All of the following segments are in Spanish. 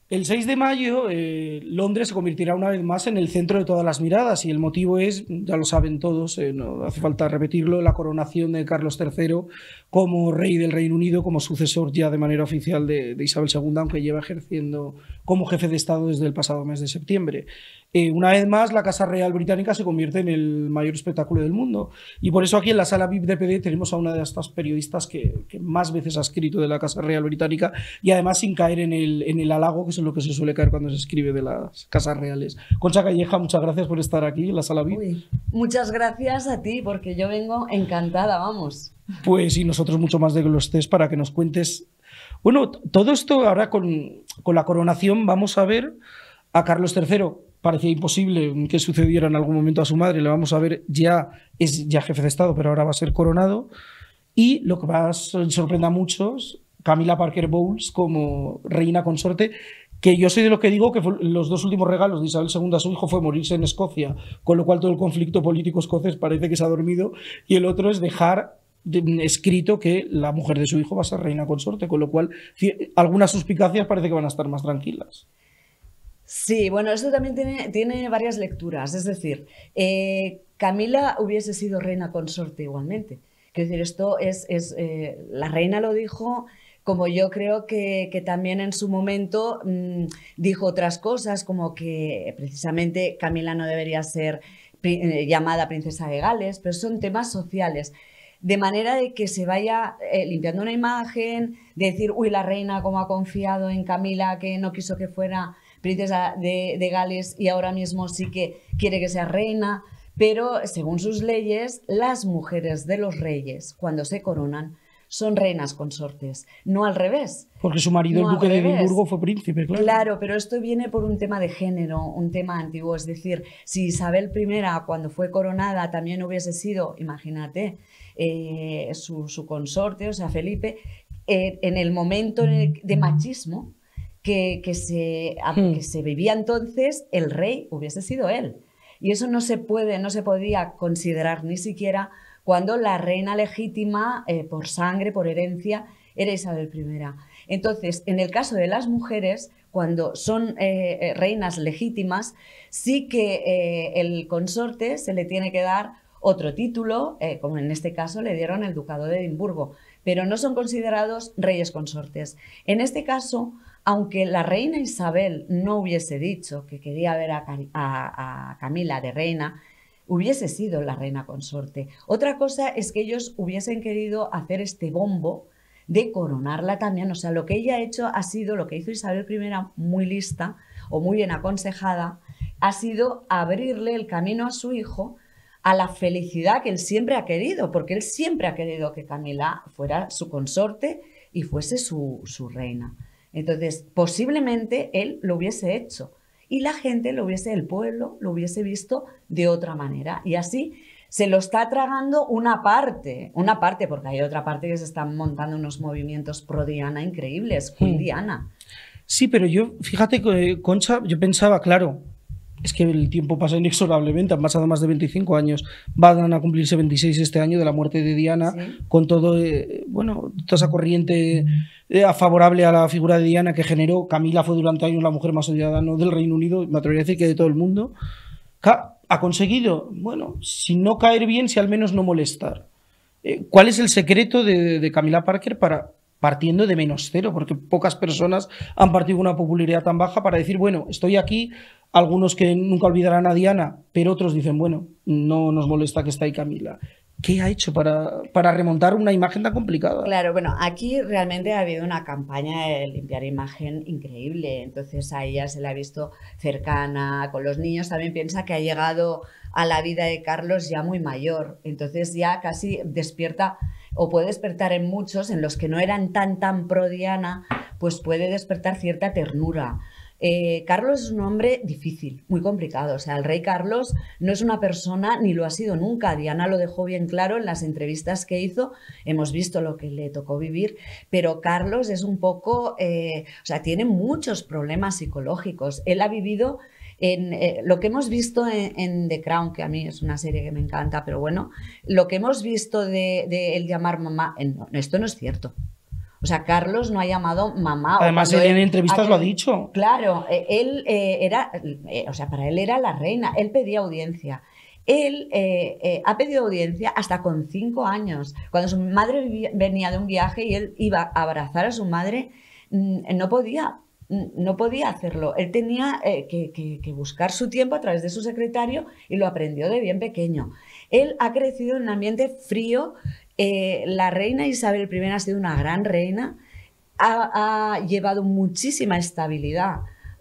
El 6 de mayo, Londres se convertirá una vez más en el centro de todas las miradas y el motivo es, ya lo saben todos, no hace falta repetirlo, la coronación de Carlos III como rey del Reino Unido, como sucesor ya de manera oficial de Isabel II, aunque lleva ejerciendo como jefe de Estado desde el pasado mes de septiembre. Una vez más, la Casa Real Británica se convierte en el mayor espectáculo del mundo y por eso aquí en la sala VIP de PD tenemos a una de estas periodistas que más veces ha escrito de la Casa Real Británica y además sin caer en el halago, que es en lo que se suele caer cuando se escribe de las casas reales. Concha Calleja, muchas gracias por estar aquí en la sala VIP. Uy, muchas gracias a ti, porque yo vengo encantada, vamos. Pues y nosotros mucho más de que lo estés para que nos cuentes. Bueno, todo esto ahora con la coronación vamos a ver a Carlos III. Parecía imposible que sucediera en algún momento a su madre. Le vamos a ver, ya es ya jefe de Estado, pero ahora va a ser coronado. Y lo que más sorprende a muchos, Camilla Parker Bowles como reina consorte, que yo soy de los que digo que los dos últimos regalos de Isabel II a su hijo fue morirse en Escocia, con lo cual todo el conflicto político escocés parece que se ha dormido, y el otro es dejar escrito que la mujer de su hijo va a ser reina consorte, con lo cual algunas suspicacias parece que van a estar más tranquilas. Sí, bueno, esto también tiene varias lecturas. Es decir, Camila hubiese sido reina consorte igualmente. Quiero decir, esto la reina lo dijo, como yo creo que también en su momento dijo otras cosas, como que precisamente Camila no debería ser llamada princesa de Gales, pero son temas sociales. De manera de que se vaya limpiando una imagen, de decir, uy, la reina cómo ha confiado en Camila, que no quiso que fuera princesa de Gales y ahora mismo sí que quiere que sea reina, pero según sus leyes, las mujeres de los reyes, cuando se coronan, son reinas consortes, no al revés. Porque su marido, No el al duque de revés. Edimburgo, fue príncipe, claro. Claro, pero esto viene por un tema de género, un tema antiguo. Es decir, si Isabel I, cuando fue coronada, también hubiese sido, imagínate, su consorte, o sea, Felipe, en el momento de machismo que se vivía entonces, el rey hubiese sido él. Y eso no se podía considerar ni siquiera cuando la reina legítima, por sangre, por herencia, era Isabel I. Entonces, en el caso de las mujeres, cuando son reinas legítimas, sí que el consorte se le tiene que dar otro título, como en este caso le dieron el ducado de Edimburgo, pero no son considerados reyes consortes. En este caso, aunque la reina Isabel no hubiese dicho que quería ver a Camila de reina, hubiese sido la reina consorte. Otra cosa es que ellos hubiesen querido hacer este bombo de coronarla también. O sea, lo que ella ha hecho ha sido, lo que hizo Isabel I, muy lista o muy bien aconsejada, ha sido abrirle el camino a su hijo a la felicidad que él siempre ha querido, porque él siempre ha querido que Camila fuera su consorte y fuese su reina. Entonces, posiblemente él lo hubiese hecho y la gente el pueblo lo hubiese visto de otra manera. Y así se lo está tragando una parte, porque hay otra parte que se están montando unos movimientos pro Diana increíbles, Queen Diana. Sí, pero yo, fíjate, Concha, yo pensaba, claro, es que el tiempo pasa inexorablemente, han pasado más de 25 años, van a cumplirse 26 este año de la muerte de Diana, sí, con todo, bueno, toda esa corriente favorable a la figura de Diana que generó. Camila fue durante años la mujer más odiada, no del Reino Unido, me atrevería a decir que de todo el mundo. Ha conseguido, bueno, si no caer bien, si al menos no molestar. ¿Cuál es el secreto de Camilla Parker para partiendo de menos cero? Porque pocas personas han partido una popularidad tan baja para decir, bueno, estoy aquí, algunos que nunca olvidarán a Diana, pero otros dicen, bueno, no nos molesta que está ahí Camila. ¿Qué ha hecho para remontar una imagen tan complicada? Claro, bueno, aquí realmente ha habido una campaña de limpiar imagen increíble, entonces a ella se la ha visto cercana con los niños, también piensa que ha llegado a la vida de Carlos ya muy mayor, entonces ya casi despierta o puede despertar en muchos, en los que no eran tan pro Diana, pues puede despertar cierta ternura. Carlos es un hombre difícil, muy complicado. O sea, el rey Carlos no es una persona, ni lo ha sido nunca. Diana lo dejó bien claro en las entrevistas que hizo. Hemos visto lo que le tocó vivir, pero Carlos es un poco, o sea, tiene muchos problemas psicológicos. Él ha vivido lo que hemos visto en The Crown, que a mí es una serie que me encanta, pero bueno, lo que hemos visto de él llamar mamá, esto no es cierto. O sea, Carlos no ha llamado mamá. Además, él en entrevistas lo ha dicho. Claro, él era, o sea, para él era la reina, él pedía audiencia. Él ha pedido audiencia hasta con 5 años. Cuando su madre venía de un viaje y él iba a abrazar a su madre, no podía hacerlo. Él tenía que buscar su tiempo a través de su secretario y lo aprendió de bien pequeño. Él ha crecido en un ambiente frío. La reina Isabel I ha sido una gran reina, ha llevado muchísima estabilidad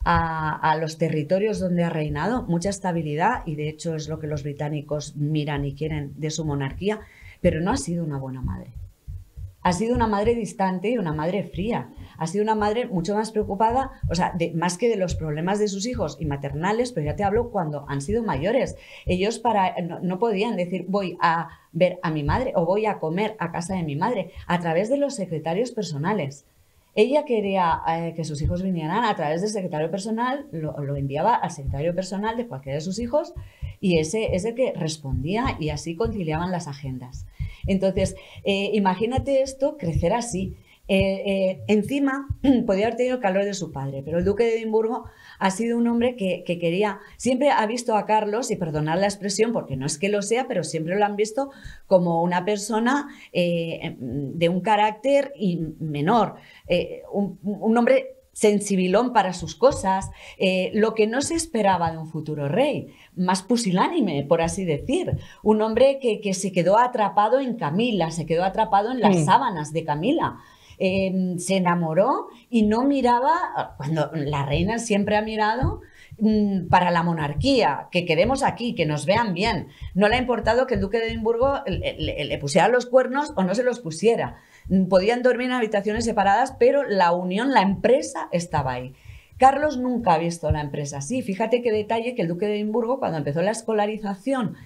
a los territorios donde ha reinado, mucha estabilidad, y de hecho es lo que los británicos miran y quieren de su monarquía, pero no ha sido una buena madre. Ha sido una madre distante y una madre fría. Ha sido una madre mucho más preocupada, o sea, más que de los problemas de sus hijos y maternales, pero ya te hablo cuando han sido mayores. Ellos no podían decir voy a ver a mi madre o voy a comer a casa de mi madre a través de los secretarios personales. Ella quería que sus hijos vinieran a través del secretario personal, lo enviaba al secretario personal de cualquiera de sus hijos y ese es el que respondía y así conciliaban las agendas. Entonces, imagínate esto, crecer así. Encima, podía haber tenido el calor de su padre, pero el duque de Edimburgo ha sido un hombre que quería, siempre ha visto a Carlos, y perdonad la expresión porque no es que lo sea, pero siempre lo han visto como una persona de un carácter menor, un hombre sensibilón para sus cosas, lo que no se esperaba de un futuro rey, más pusilánime, por así decir, un hombre que se quedó atrapado en Camila, se quedó atrapado en las sábanas de Camila. Se enamoró y no miraba, cuando la reina siempre ha mirado para la monarquía, que quedemos aquí, que nos vean bien. No le ha importado que el duque de Edimburgo le pusiera los cuernos o no se los pusiera. Podían dormir en habitaciones separadas, pero la unión, la empresa estaba ahí. Carlos nunca ha visto la empresa así. Fíjate qué detalle que el duque de Edimburgo, cuando empezó la escolarización,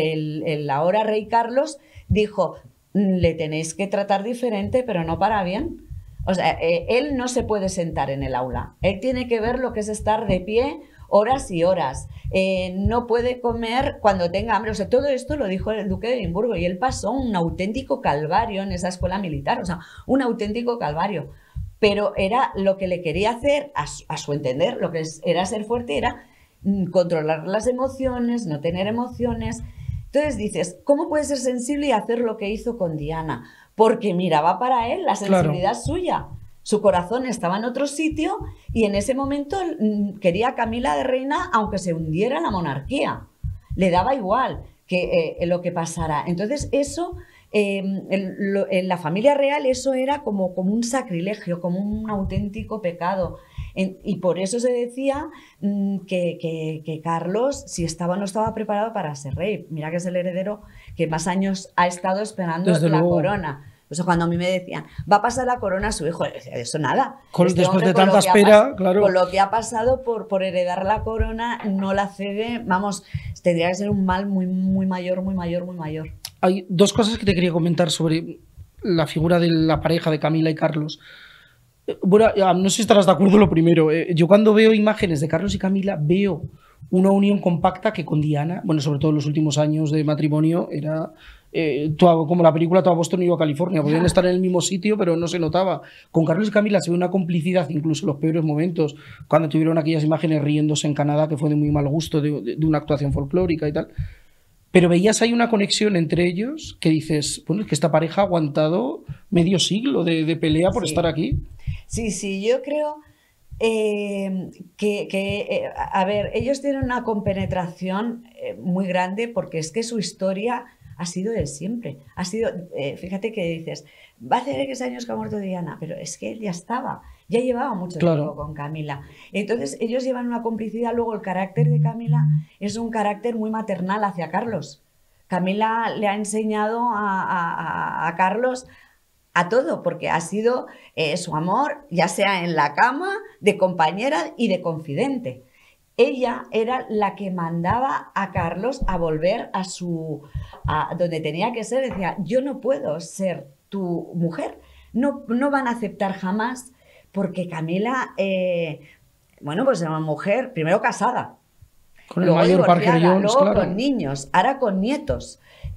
el ahora rey Carlos dijo: le tenéis que tratar diferente, pero no para bien. O sea, él no se puede sentar en el aula. Él tiene que ver lo que es estar de pie horas y horas. No puede comer cuando tenga hambre. O sea, todo esto lo dijo el duque de Edimburgo y él pasó un auténtico calvario en esa escuela militar. O sea, un auténtico calvario. Pero era lo que le quería hacer, a su entender, lo que era ser fuerte, era controlar las emociones, no tener emociones. Entonces dices, ¿cómo puede ser sensible y hacer lo que hizo con Diana? Porque miraba para él la sensibilidad suya. Su corazón estaba en otro sitio y en ese momento quería a Camila de reina aunque se hundiera la monarquía. Le daba igual que lo que pasara. Entonces eso, en la familia real, eso era como un sacrilegio, como un auténtico pecado. Y por eso se decía que Carlos, si estaba o no estaba preparado para ser rey. Mira que es el heredero que más años ha estado esperando la corona. O sea, cuando a mí me decían, va a pasar la corona a su hijo, eso nada. Después de tanta espera, claro. Con lo que ha pasado por heredar la corona, no la cede. Vamos, tendría que ser un mal muy, muy mayor, muy mayor, muy mayor. Hay dos cosas que te quería comentar sobre la figura de la pareja de Camila y Carlos. Bueno, no sé si estarás de acuerdo lo primero. Yo cuando veo imágenes de Carlos y Camila veo una unión compacta que con Diana, bueno, sobre todo en los últimos años de matrimonio, era como la película Toda Boston iba a California. Podían estar en el mismo sitio, pero no se notaba. Con Carlos y Camila se ve una complicidad, incluso en los peores momentos, cuando tuvieron aquellas imágenes riéndose en Canadá, que fue de muy mal gusto, de una actuación folclórica y tal. Pero veías ahí una conexión entre ellos que dices, bueno, es que esta pareja ha aguantado medio siglo de pelea por estar aquí. Sí, yo creo a ver, ellos tienen una compenetración muy grande porque es que su historia ha sido de siempre. Ha sido, fíjate que dices, va a hacer X años que ha muerto Diana, pero es que él ya llevaba mucho tiempo con Camila. Entonces ellos llevan una complicidad. Luego el carácter de Camila es un carácter muy maternal hacia Carlos. Camila le ha enseñado a Carlos a todo, porque ha sido su amor, ya sea en la cama, de compañera y de confidente. Ella era la que mandaba a Carlos a volver a donde tenía que ser. Decía, yo no puedo ser tu mujer, no van a aceptar jamás, porque Camila, bueno, pues era una mujer, primero casada, con el mayor Parker Jones, luego claro, con niños, ahora con nietos.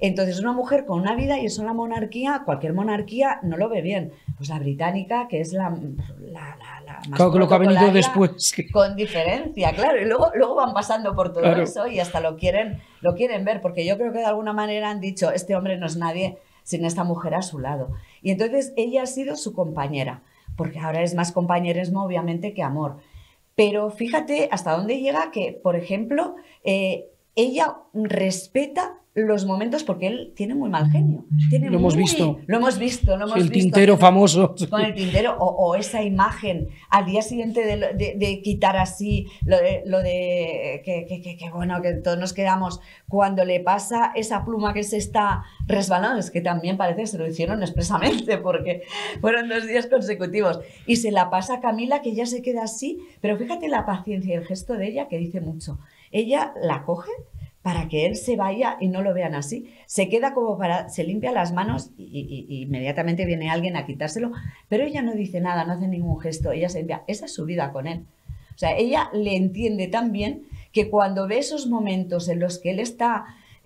Entonces, una mujer con una vida, y eso en la monarquía, cualquier monarquía no lo ve bien. Pues la británica, que es la más claro, que lo que ha venido después. Con diferencia, claro. Y luego van pasando por todo eso y hasta lo quieren ver, porque yo creo que de alguna manera han dicho, este hombre no es nadie sin esta mujer a su lado. Y entonces ella ha sido su compañera, porque ahora es más compañerismo, obviamente, que amor. Pero fíjate hasta dónde llega que, por ejemplo, ella respeta los momentos, porque él tiene muy mal genio. Lo hemos visto. Lo hemos visto. El tintero famoso. Con el tintero, o esa imagen al día siguiente de quitar así lo de que bueno, que todos nos quedamos cuando le pasa esa pluma que se está resbalando, es que también parece que se lo hicieron expresamente, porque fueron 2 días consecutivos. Y se la pasa a Camila, que ya se queda así, pero fíjate la paciencia y el gesto de ella, que dice mucho. Ella la coge para que él se vaya y no lo vean así. Se queda como se limpia las manos y inmediatamente viene alguien a quitárselo, pero ella no dice nada, no hace ningún gesto, ella se limpia. Esa es su vida con él. O sea, ella le entiende tan bien que cuando ve esos momentos en los que él está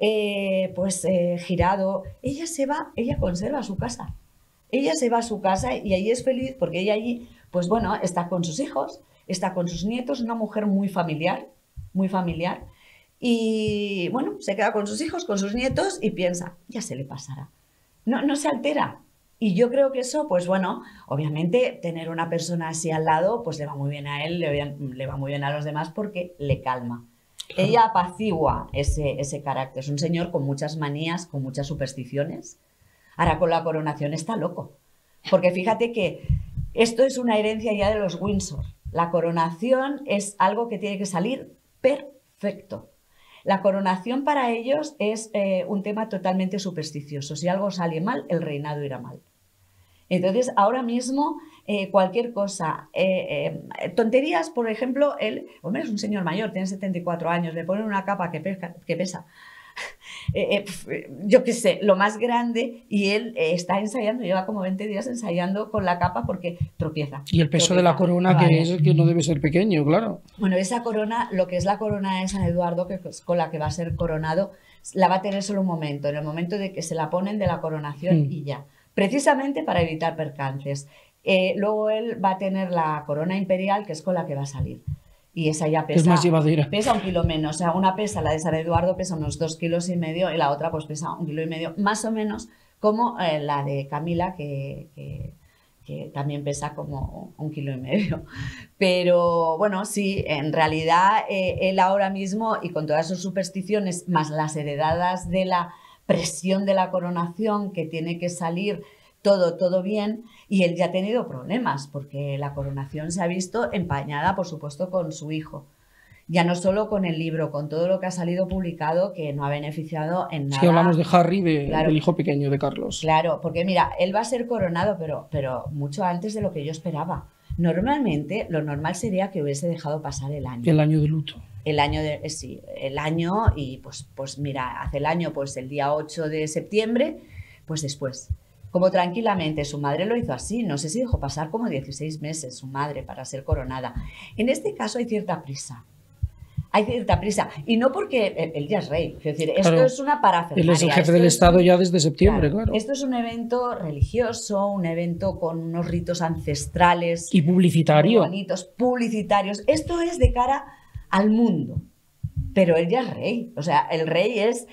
girado, ella se va, ella conserva su casa. Ella se va a su casa y allí es feliz porque ella allí, pues bueno, está con sus hijos, está con sus nietos, una mujer muy familiar. Y bueno, se queda con sus hijos, con sus nietos y piensa, ya se le pasará. No se altera. Y yo creo que eso, pues bueno, obviamente tener una persona así al lado, pues le va muy bien a él, le va muy bien a los demás porque le calma. Claro. Ella apacigua ese carácter. Es un señor con muchas manías, con muchas supersticiones. Ahora con la coronación está loco. Porque fíjate que esto es una herencia ya de los Windsor. La coronación es algo que tiene que salir perfecto. La coronación para ellos es un tema totalmente supersticioso. Si algo sale mal, el reinado irá mal. Entonces, ahora mismo, cualquier cosa, tonterías, por ejemplo, él, hombre, es un señor mayor, tiene 74 años, le ponen una capa que pesa, yo qué sé, lo más grande, y él está ensayando, lleva como 20 días ensayando con la capa porque tropieza. Y el peso de la corona, vale, que no debe ser pequeño, claro. Bueno, esa corona, lo que es la corona de San Eduardo, que es con la que va a ser coronado, la va a tener solo un momento, en el momento de que se la ponen de la coronación y ya. Precisamente para evitar percances. Luego él va a tener la corona imperial, que es con la que va a salir. Y esa ya pesa, es más llevadera. Pesa 1 kilo menos. O sea, una pesa, la de San Eduardo, pesa unos 2,5 kilos y la otra pues pesa 1,5 kilos, más o menos como la de Camila, que también pesa como 1,5 kilos. Pero bueno, sí, en realidad él ahora mismo, y con todas sus supersticiones, más las heredadas de la presión de la coronación, que tiene que salir todo bien, y él ya ha tenido problemas porque la coronación se ha visto empañada, por supuesto, con su hijo. Ya no solo con el libro, con todo lo que ha salido publicado, que no ha beneficiado en nada. Sí, hablamos de Harry, del hijo pequeño de Carlos. Claro, porque mira, él va a ser coronado, pero mucho antes de lo que yo esperaba. Normalmente, lo normal sería que hubiese dejado pasar el año. El año de luto. Sí, el año, y pues mira, hace el año, pues el día 8 de septiembre, pues después. Como tranquilamente, su madre lo hizo así, no sé si dejó pasar como 16 meses su madre para ser coronada. En este caso hay cierta prisa. Y no porque él ya es rey, es decir, esto claro, es una parafernalia. Él es el jefe del Estado ya desde septiembre, claro. Esto es un evento religioso, un evento con unos ritos ancestrales. Y publicitario. Muy bonitos, publicitarios. Esto es de cara al mundo. Pero él ya es rey, o sea, el rey es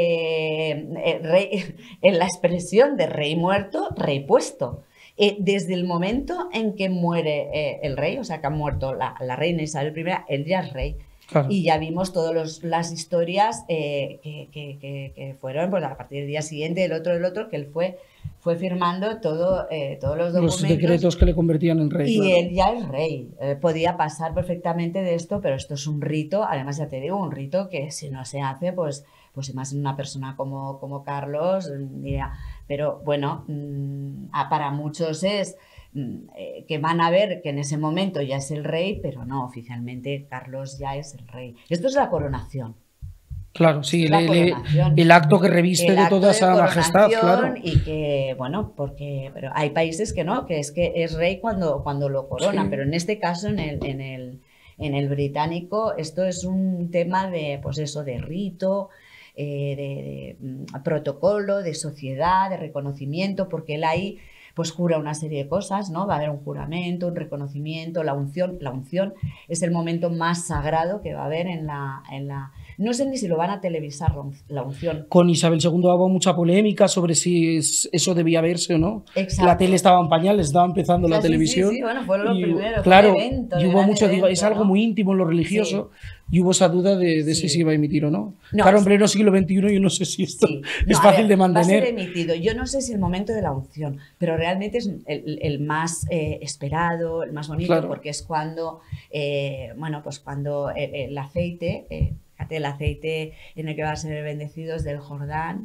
rey, en la expresión de rey muerto, rey puesto. Desde el momento en que muere el rey, o sea, que ha muerto la reina Isabel I, él ya es rey. Claro. Y ya vimos todas las historias que fueron, pues a partir del día siguiente, el otro, que él fue firmando todos los documentos. Los decretos que le convertían en rey. Y claro. Él ya es rey. Podía pasar perfectamente de esto, pero esto es un rito, además ya te digo, un rito que si no se hace, pues más en una persona como Carlos, diría, pero bueno, para muchos es que van a ver que en ese momento ya es el rey, pero no, oficialmente Carlos ya es el rey. Esto es la coronación. Claro, sí, el acto que reviste de toda esa majestad, claro. Y que, bueno, pero hay países que no, que es rey cuando lo coronan, sí. Pero en este caso, en el británico, esto es un tema de, pues eso, de rito, protocolo, de sociedad, de reconocimiento, porque él ahí pues jura una serie de cosas, ¿no? Va a haber un juramento, un reconocimiento, la unción. La unción es el momento más sagrado que va a haber en la... No sé ni si lo van a televisar, la unción. Con Isabel II hubo mucha polémica sobre si eso debía verse o no. Exacto. La tele estaba en pañales, estaba empezando la televisión. Sí, bueno, fue lo primero. Claro, fue evento, y hubo mucho, evento, es algo muy íntimo en lo religioso, y hubo esa duda de si se iba a emitir o no. Claro, en pleno siglo XXI yo no sé si esto es fácil de mantener. Va a ser emitido. Yo no sé si el momento de la unción, pero realmente es el más esperado, el más bonito, porque es cuando, bueno, pues cuando el aceite, fíjate, el aceite en el que va a ser bendecido es del Jordán,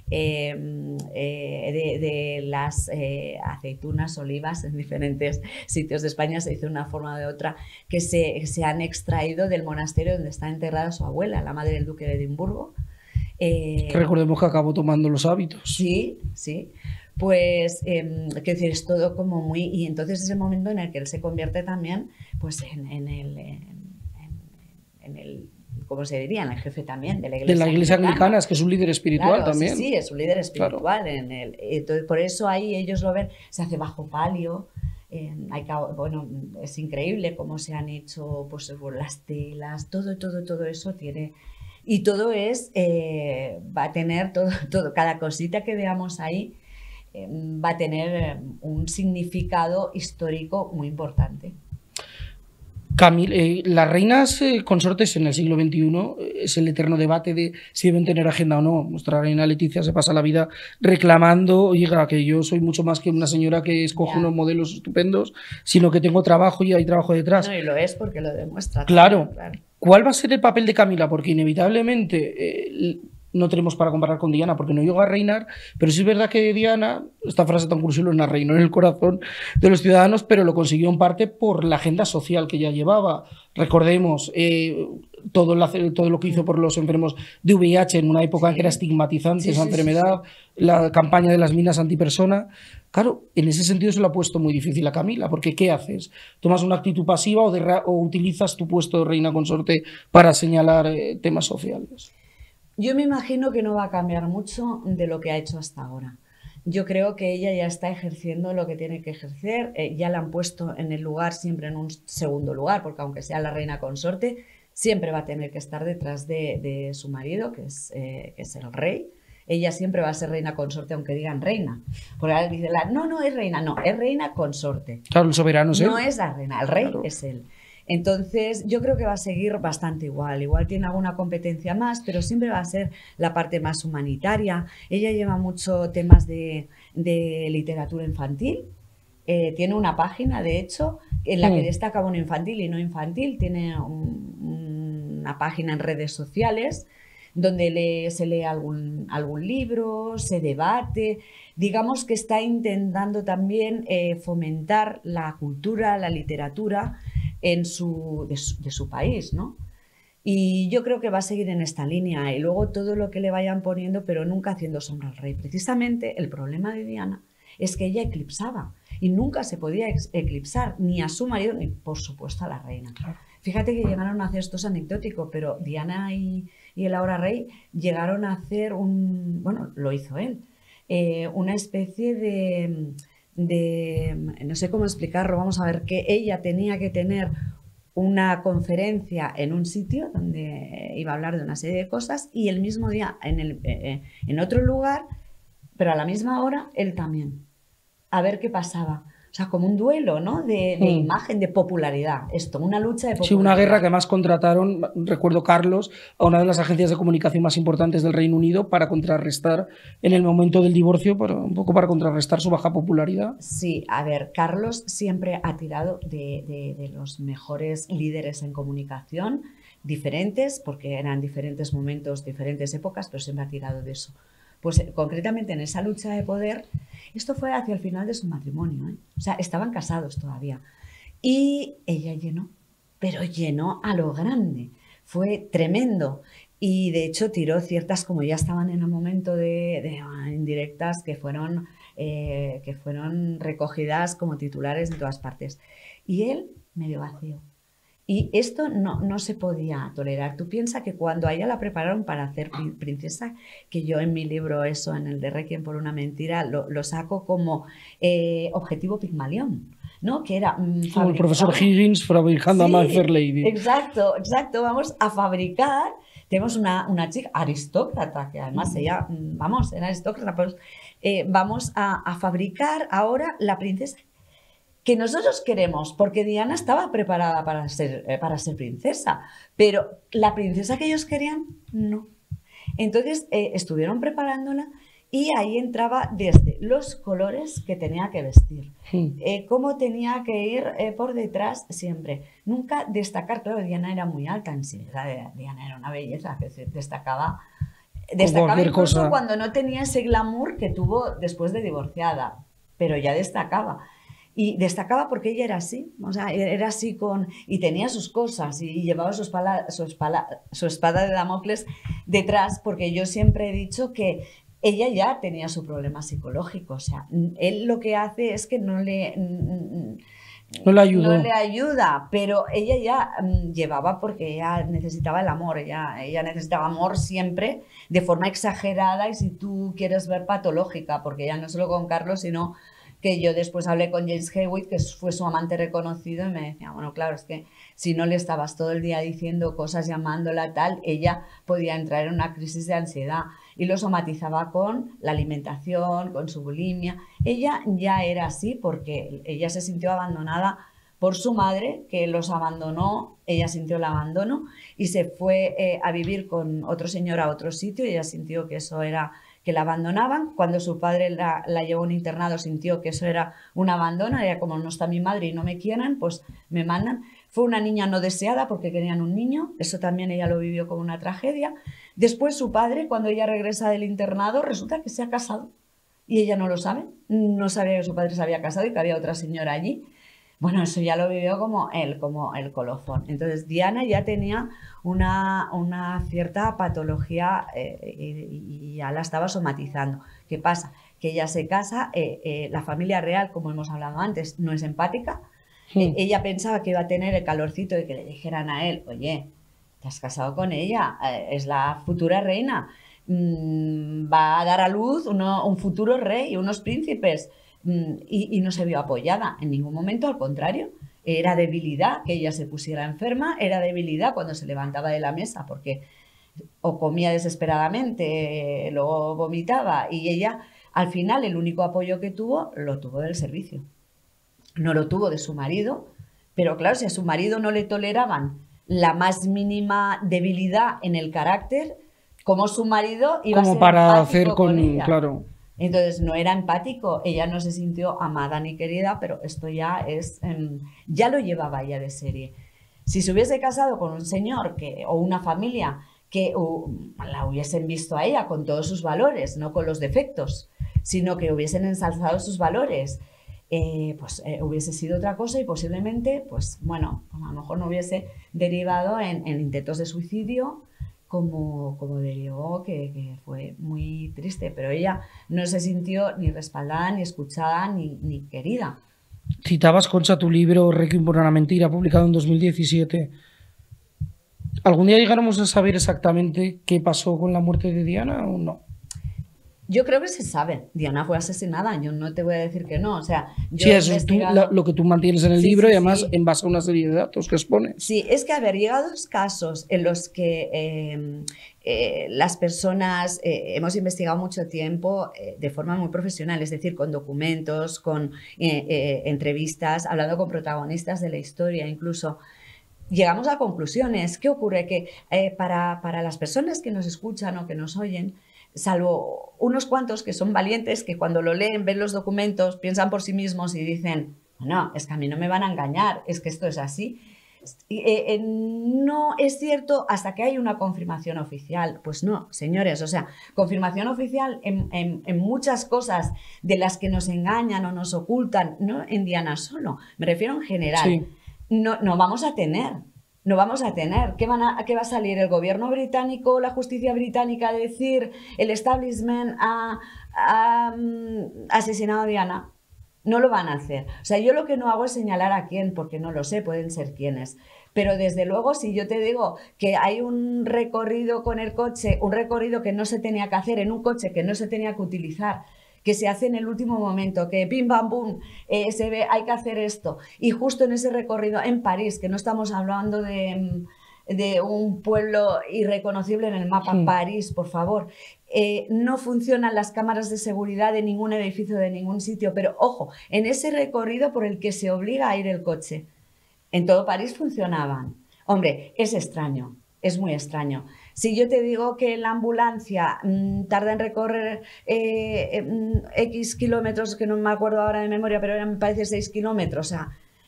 de las aceitunas, olivas en diferentes sitios de España, se dice de una forma o de otra, que se han extraído del monasterio donde está enterrada su abuela, la madre del duque de Edimburgo. Que recordemos que acabó tomando los hábitos. Sí, sí. Pues, quiero decir, es todo como muy... Y entonces es el momento en el que él se convierte también pues en el ¿cómo se diría? En el jefe también de la Iglesia Anglicana, es que es un líder espiritual, claro, también. Sí, es un líder espiritual. Claro. Entonces, por eso ahí ellos lo ven, se hace bajo palio. Bueno, es increíble cómo se han hecho pues, las telas, todo eso tiene... Y todo es, va a tener, cada cosita que veamos ahí va a tener un significado histórico muy importante. Las reinas consortes en el siglo XXI es el eterno debate de si deben tener agenda o no. Nuestra reina Leticia se pasa la vida reclamando, oiga, que yo soy mucho más que una señora que escoge unos modelos estupendos, sino que tengo trabajo y hay trabajo detrás. No, y lo es porque lo demuestra. Claro. ¿Cuál va a ser el papel de Camila? Porque inevitablemente... no tenemos para comparar con Diana porque no llegó a reinar, pero sí es verdad que Diana, esta frase tan curiosa, reinó en el corazón de los ciudadanos, pero lo consiguió en parte por la agenda social que ella llevaba. Recordemos todo lo que hizo por los enfermos de VIH en una época en que era estigmatizante esa enfermedad, la campaña de las minas antipersona. Claro, en ese sentido se lo ha puesto muy difícil a Camila, porque ¿qué haces? ¿Tomas una actitud pasiva o utilizas tu puesto de reina consorte para señalar temas sociales? Yo me imagino que no va a cambiar mucho de lo que ha hecho hasta ahora. Yo creo que ella ya está ejerciendo lo que tiene que ejercer, ya la han puesto en el lugar, siempre en un segundo lugar, porque aunque sea la reina consorte, siempre va a tener que estar detrás de su marido, que es el rey. Ella siempre va a ser reina consorte, aunque digan reina. Porque ahora dice, no es reina, no, es reina consorte. Claro, el soberano es él. No es la reina, el rey es él. Entonces, yo creo que va a seguir bastante igual. Igual tiene alguna competencia más, pero siempre va a ser la parte más humanitaria. Ella lleva mucho temas de literatura infantil. Tiene una página, de hecho, en la que destaca bueno infantil y no infantil. Tiene una página en redes sociales donde se lee algún libro, se debate. Digamos que está intentando también fomentar la cultura, la literatura de su país, ¿no? Y yo creo que va a seguir en esta línea y luego todo lo que le vayan poniendo, pero nunca haciendo sombra al rey. Precisamente el problema de Diana es que ella eclipsaba y nunca se podía eclipsar ni a su marido ni, por supuesto, a la reina. Claro. Fíjate que llegaron a hacer, esto es anecdótico, pero Diana y el ahora rey llegaron a hacer bueno, lo hizo él, una especie de no sé cómo explicarlo, vamos a ver, que ella tenía que tener una conferencia en un sitio donde iba a hablar de una serie de cosas y el mismo día en otro lugar, pero a la misma hora, él también, a ver qué pasaba. O sea, como un duelo, ¿no? De imagen, de popularidad. Esto, una lucha de popularidad. Sí, una guerra que además contrataron, recuerdo Carlos, a una de las agencias de comunicación más importantes del Reino Unido para contrarrestar, en el momento del divorcio, un poco para contrarrestar su baja popularidad. Sí, a ver, Carlos siempre ha tirado de los mejores líderes en comunicación, diferentes, porque eran diferentes momentos, diferentes épocas, pero siempre ha tirado de eso. Pues concretamente en esa lucha de poder, esto fue hacia el final de su matrimonio, ¿eh? O sea, estaban casados todavía. Y ella llenó, pero llenó a lo grande. Fue tremendo. Y de hecho tiró ciertas, como ya estaban en el momento de indirectas, que fueron recogidas como titulares en todas partes. Y él medio vacío. Y esto no se podía tolerar. Tú piensas que cuando a ella la prepararon para hacer princesa, que yo en mi libro, eso, en el de Requiem por una mentira, lo saco como objetivo Pigmalión, ¿no? Que era Como el profesor Higgins fabricando a My Fair Lady. Exacto, exacto. Vamos a fabricar. Tenemos una chica aristócrata, que además ella, vamos, era aristócrata, pues vamos a fabricar ahora la princesa que nosotros queremos, porque Diana estaba preparada para ser princesa, pero la princesa que ellos querían, no. Entonces estuvieron preparándola y ahí entraba desde los colores que tenía que vestir, cómo tenía que ir por detrás siempre. Nunca destacar, claro, Diana era muy alta en sí, Diana era una belleza, que se destacaba incluso cosa. Cuando no tenía ese glamour que tuvo después de divorciada, pero ya destacaba. Y destacaba porque ella era así, o sea, era así y tenía sus cosas y llevaba su espada de Damocles detrás, porque yo siempre he dicho que ella ya tenía su problema psicológico, o sea, él lo que hace es que no le ayuda, pero ella ya llevaba, porque ella necesitaba el amor, ella necesitaba amor siempre, de forma exagerada y si tú quieres ver patológica, porque ya no solo con Carlos, sino que yo después hablé con James Hewitt, que fue su amante reconocido, y me decía, bueno, claro, es que si no le estabas todo el día diciendo cosas, llamándola tal, ella podía entrar en una crisis de ansiedad y lo somatizaba con la alimentación, con su bulimia. Ella ya era así porque ella se sintió abandonada por su madre, que los abandonó, ella sintió el abandono y se fue a vivir con otro señor a otro sitio y ella sintió que eso era, que la abandonaban. Cuando su padre la llevó a un internado sintió que eso era un abandono, ella como no está mi madre y no me quieren, pues me mandan. Fue una niña no deseada porque querían un niño, eso también ella lo vivió como una tragedia. Después su padre, cuando ella regresa del internado, resulta que se ha casado y ella no lo sabe, no sabía que su padre se había casado y que había otra señora allí. Bueno, eso ya lo vivió como el colofón. Entonces Diana ya tenía una cierta patología y ya la estaba somatizando. ¿Qué pasa? Que ella se casa, la familia real, como hemos hablado antes, no es empática. Ella pensaba que iba a tener el calorcito de que le dijeran a él, oye, te has casado con ella, es la futura reina, va a dar a luz un futuro rey, unos príncipes. Y no se vio apoyada en ningún momento, al contrario, era debilidad que ella se pusiera enferma, era debilidad cuando se levantaba de la mesa porque o comía desesperadamente, luego vomitaba y ella al final el único apoyo que tuvo lo tuvo del servicio, no lo tuvo de su marido, pero claro, si a su marido no le toleraban la más mínima debilidad en el carácter, como su marido iba a ser para hacer con ella. Claro. Entonces no era empático, ella no se sintió amada ni querida, pero esto ya es, ya lo llevaba ella de serie. Si se hubiese casado con un señor o una familia que la hubiesen visto a ella con todos sus valores, no con los defectos, sino que hubiesen ensalzado sus valores, pues hubiese sido otra cosa y posiblemente, pues bueno, a lo mejor no hubiese derivado en intentos de suicidio, como derivó, que fue muy triste, pero ella no se sintió ni respaldada, ni escuchada, ni querida. Citabas, Concha, tu libro Requiem por una mentira, publicado en 2017. ¿Algún día llegaremos a saber exactamente qué pasó con la muerte de Diana o no? Yo creo que se sabe. Diana fue asesinada. Yo no te voy a decir que no. O sea, yo sí, eso es lo que tú mantienes en el libro y además en base a una serie de datos que expones. Sí, es que llegados casos en los que las personas hemos investigado mucho tiempo de forma muy profesional, es decir, con documentos, con entrevistas, hablando con protagonistas de la historia incluso. Llegamos a conclusiones. ¿Qué ocurre? Que para las personas que nos escuchan o que nos oyen, salvo unos cuantos que son valientes, que cuando lo leen, ven los documentos, piensan por sí mismos y dicen, no, es que a mí no me van a engañar, es que esto es así. No es cierto hasta que hay una confirmación oficial. Pues no, señores, o sea, confirmación oficial en muchas cosas de las que nos engañan o nos ocultan, no en Diana solo, me refiero en general. Sí. No vamos a tener. No vamos a tener. ¿Qué va a salir? ¿El gobierno británico, la justicia británica a decir el establishment ha asesinado a Diana? No lo van a hacer. O sea, yo lo que no hago es señalar a quién, porque no lo sé, pueden ser quiénes. Pero desde luego, si yo te digo que hay un recorrido con el coche, un recorrido que no se tenía que hacer en un coche que no se tenía que utilizar, que se hace en el último momento, que pim, pam, pum, se ve, hay que hacer esto. Y justo en ese recorrido en París, que no estamos hablando de un pueblo irreconocible en el mapa, París, por favor. No funcionan las cámaras de seguridad de ningún edificio, de ningún sitio, pero ojo, en ese recorrido por el que se obliga a ir el coche, en todo París funcionaban. Hombre, es extraño, es muy extraño. Si yo te digo que la ambulancia tarda en recorrer X kilómetros, que no me acuerdo ahora de memoria, pero me parece 6 kilómetros, o sea,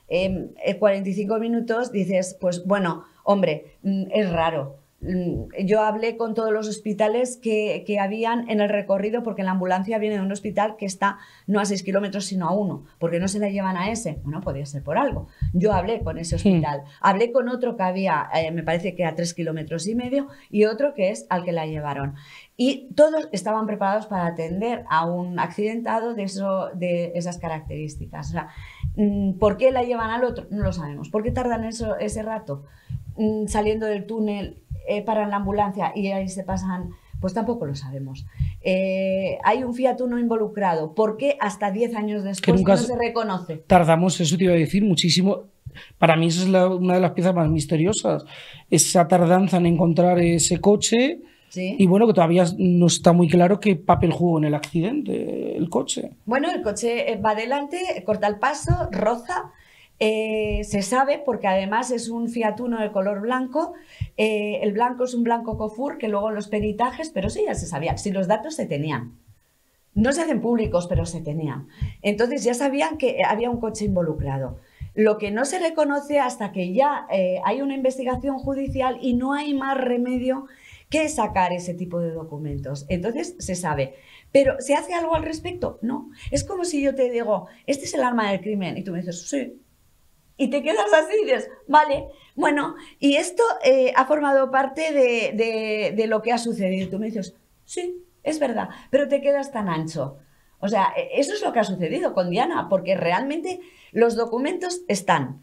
45 minutos, dices, pues bueno, hombre, es raro. Yo hablé con todos los hospitales que habían en el recorrido, porque la ambulancia viene de un hospital que está no a 6 kilómetros sino a 1, porque no se la llevan a ese. Bueno, podía ser por algo. Yo hablé con ese hospital, hablé con otro que había, me parece que a 3,5 kilómetros y otro que es al que la llevaron. Y todos estaban preparados para atender a un accidentado de esas características. O sea, ¿por qué la llevan al otro? No lo sabemos. ¿Por qué tardan ese rato saliendo del túnel? Paran la ambulancia y ahí se pasan, pues tampoco lo sabemos. Hay un Fiat Uno involucrado. ¿Por qué hasta 10 años después no se reconoce? Tardamos, eso te iba a decir, muchísimo. Para mí esa es una de las piezas más misteriosas. Esa tardanza en encontrar ese coche. ¿Sí? Y bueno, que todavía no está muy claro qué papel jugó en el accidente el coche. Bueno, el coche va adelante, corta el paso, roza. Se sabe, porque además es un Fiat Uno de color blanco. El blanco es un blanco Cofur, que luego los peritajes, pero sí ya se sabía, si los datos se tenían. No se hacen públicos, pero se tenían. Entonces ya sabían que había un coche involucrado. Lo que no se reconoce hasta que ya hay una investigación judicial y no hay más remedio que sacar ese tipo de documentos. Entonces se sabe. ¿Pero se hace algo al respecto? No. Es como si yo te digo, este es el arma del crimen, y tú me dices, sí. Y te quedas así y dices, vale, bueno, y esto ha formado parte de lo que ha sucedido. Y tú me dices, sí, es verdad, pero te quedas tan ancho. O sea, eso es lo que ha sucedido con Diana, porque realmente los documentos están,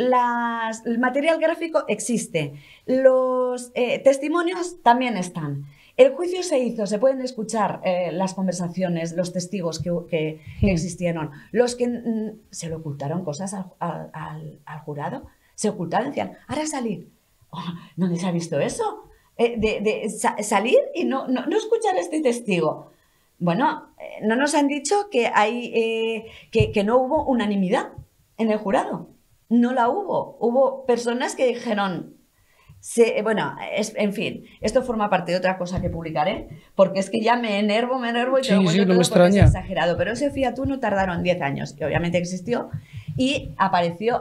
el material gráfico existe, los testimonios también están. El juicio se hizo, se pueden escuchar las conversaciones, los testigos que existieron. Los que se le ocultaron cosas al jurado, se ocultaron, decían, ahora salir. Oh, ¿dónde se ha visto eso? Salir y no escuchar a este testigo. Bueno, no nos han dicho que que no hubo unanimidad en el jurado. No la hubo. Hubo personas que dijeron... bueno, en fin, esto forma parte de otra cosa que publicaré, porque es que ya me enervo y te lo cuento todo porque es exagerado. Pero ese Fiat Uno tardaron 10 años, y obviamente existió, y apareció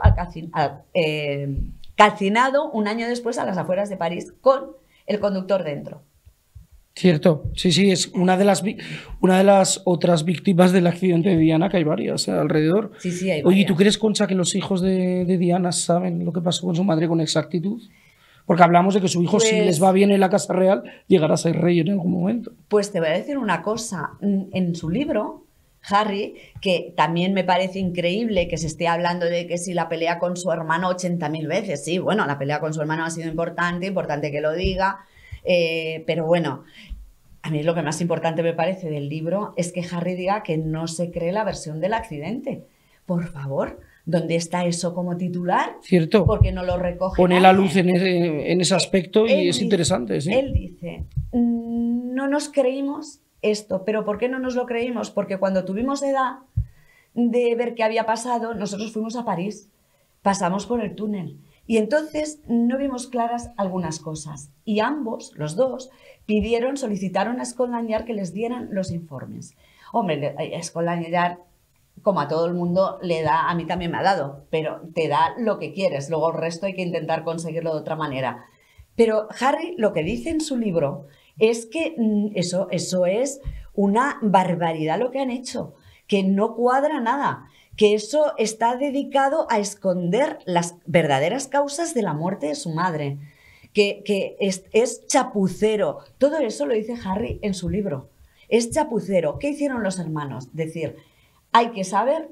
calcinado un año después a las afueras de París con el conductor dentro. Cierto, sí, es una de las otras víctimas del accidente de Diana, que hay varias alrededor. Sí, hay varias. Oye, ¿tú crees, Concha, que los hijos de Diana saben lo que pasó con su madre con exactitud? Porque hablamos de que su hijo, si les va bien en la Casa Real, llegará a ser rey en algún momento. Pues te voy a decir una cosa. En su libro, Harry, que también me parece increíble que se esté hablando de que si la pelea con su hermano 80.000 veces. Sí, bueno, la pelea con su hermano ha sido importante que lo diga. Pero bueno, a mí lo que más importante me parece del libro es que Harry diga que no se cree la versión del accidente. Por favor, ¿dónde está eso como titular? Cierto. Porque no lo recoge. Pone la luz en ese aspecto y es interesante. ¿Sí? Él dice, no nos creímos esto, pero ¿por qué no nos lo creímos? Porque cuando tuvimos edad de ver qué había pasado, nosotros fuimos a París, pasamos por el túnel y entonces no vimos claras algunas cosas y ambos, los dos, solicitaron a Scotland Yard que les dieran los informes. Hombre, Scotland Yard, como a todo el mundo le da, a mí también me ha dado, pero te da lo que quieres, luego el resto hay que intentar conseguirlo de otra manera. Pero Harry lo que dice en su libro es que eso es una barbaridad lo que han hecho, que no cuadra nada, que eso está dedicado a esconder las verdaderas causas de la muerte de su madre, que es chapucero. Todo eso lo dice Harry en su libro. Es chapucero. ¿Qué hicieron los hermanos? Decir, hay que saber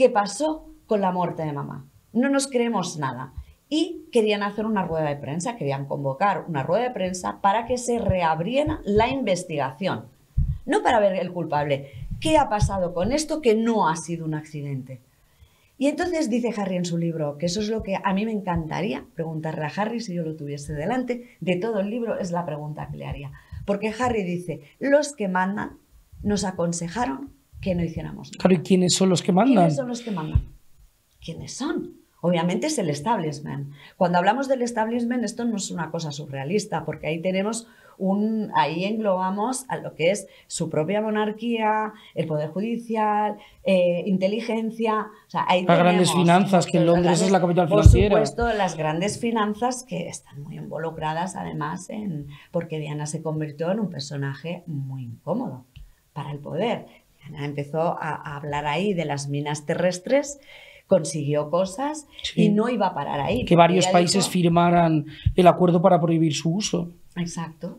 qué pasó con la muerte de mamá. No nos creemos nada. Y querían hacer una rueda de prensa, querían convocar una rueda de prensa para que se reabriera la investigación. No para ver el culpable. ¿Qué ha pasado con esto que no ha sido un accidente? Y entonces dice Harry en su libro, que eso es lo que a mí me encantaría preguntarle a Harry si yo lo tuviese delante, de todo el libro es la pregunta que le haría. Porque Harry dice, los que mandan nos aconsejaron que no hiciéramos nada. Claro, ¿y quiénes son los que mandan? ¿Quiénes son los que mandan? ¿Quiénes son? Obviamente es el establishment. Cuando hablamos del establishment, esto no es una cosa surrealista, porque ahí tenemos ahí englobamos a lo que es su propia monarquía, el poder judicial, inteligencia. O sea, ahí las grandes finanzas, que en Londres es la capital financiera. Por supuesto, las grandes finanzas que están muy involucradas, además, porque Diana se convirtió en un personaje muy incómodo para el poder. Diana empezó a hablar ahí de las minas terrestres, consiguió cosas y no iba a parar ahí. Que varios países firmaran el acuerdo para prohibir su uso. Exacto.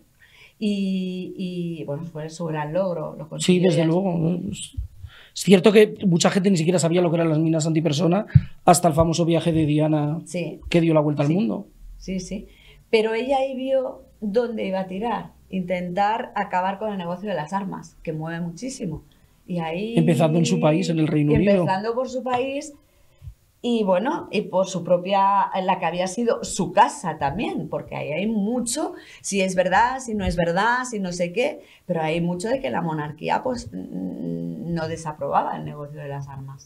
Y bueno, fue su gran logro. Lo consiguió. Sí, desde luego. Es cierto que mucha gente ni siquiera sabía lo que eran las minas antipersona hasta el famoso viaje de Diana que dio la vuelta al mundo. Sí, sí. Pero ella ahí vio dónde iba a tirar. Intentar acabar con el negocio de las armas, que mueve muchísimo. Y ahí, empezando en su país, en el Reino Unido. Empezando por su país. Y bueno, y por su propia, la que había sido su casa también, porque ahí hay mucho, si es verdad, si no es verdad, si no sé qué, pero hay mucho de que la monarquía pues no desaprobaba el negocio de las armas.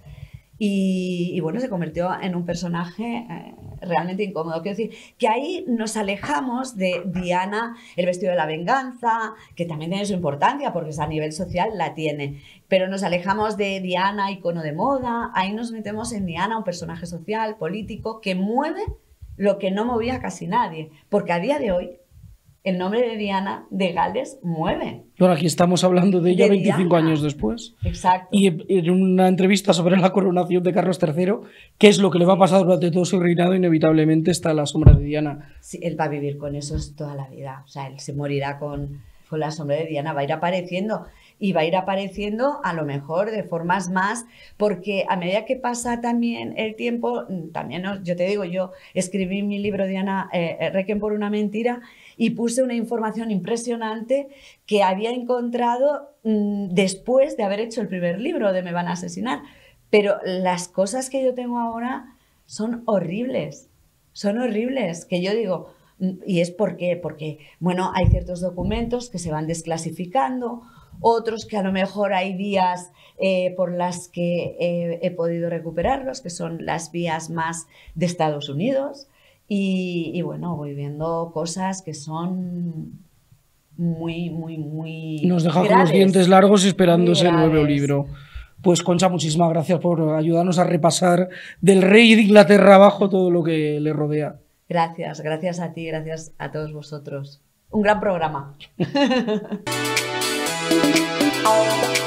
Y bueno, se convirtió en un personaje realmente incómodo. Quiero decir, que ahí nos alejamos de Diana, el vestido de la venganza, que también tiene su importancia porque a nivel social la tiene. Pero nos alejamos de Diana, icono de moda, ahí nos metemos en Diana, un personaje social, político, que mueve lo que no movía casi nadie. Porque a día de hoy, el nombre de Diana de Gales mueve. Bueno, aquí estamos hablando de ella 25 años después. Exacto. Y en una entrevista sobre la coronación de Carlos III, qué es lo que le va a pasar durante todo su reinado, inevitablemente está la sombra de Diana. Sí, él va a vivir con eso toda la vida. O sea, él se morirá con la sombra de Diana, va a ir apareciendo. Y va a ir apareciendo a lo mejor de formas más, porque a medida que pasa también el tiempo, también yo te digo, yo escribí mi libro Diana Requiem por una mentira y puse una información impresionante que había encontrado después de haber hecho el primer libro de Me van a asesinar. Pero las cosas que yo tengo ahora son horribles, que yo digo, y es porque, bueno, hay ciertos documentos que se van desclasificando, otros que a lo mejor hay vías por las que he podido recuperarlos, que son las vías más de Estados Unidos. Y bueno, voy viendo cosas que son muy nos deja graves, con los dientes largos esperando ese nuevo libro. Pues Concha, muchísimas gracias por ayudarnos a repasar del rey de Inglaterra abajo todo lo que le rodea. Gracias a ti, gracias a todos vosotros. Un gran programa. Thank you.